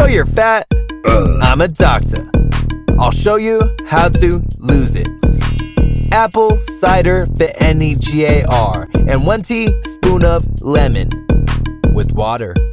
you're fat? I'm a doctor. I'll show you how to lose it. Apple cider vinegar and 1 teaspoon of lemon with water.